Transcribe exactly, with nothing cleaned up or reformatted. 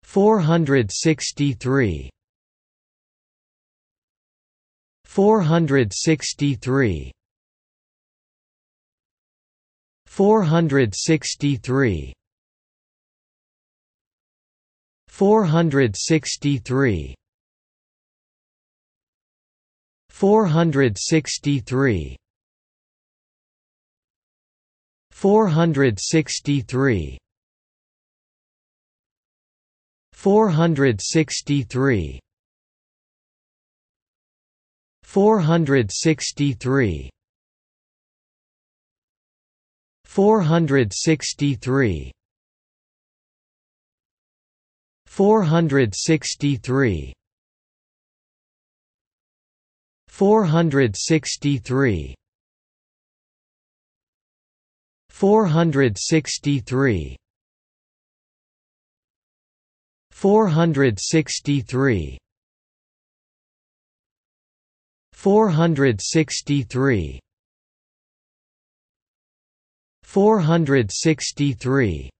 four hundred sixty-three, four hundred sixty-three, four hundred sixty-three, four hundred sixty-three, four hundred sixty-three, four hundred sixty-three, four hundred sixty-three, four hundred sixty-three, four hundred sixty-three, four hundred sixty-three, four hundred sixty-three, four hundred sixty-three, four hundred sixty-three, four hundred sixty-three, four hundred sixty-three,